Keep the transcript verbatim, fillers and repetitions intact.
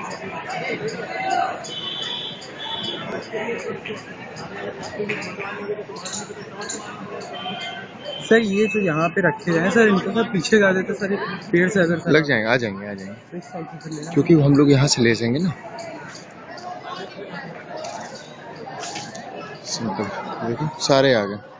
Sir ये जो यहाँ पे रखे हैं सर, इनको सर पीछे जा देते सर, पेड़ से अगर लग जाएंगे, आ जाएंगे आ जाएंगे, क्योंकि हम लोग यहाँ से ले जाएंगे ना। सिंपल, देखो सारे आ गए।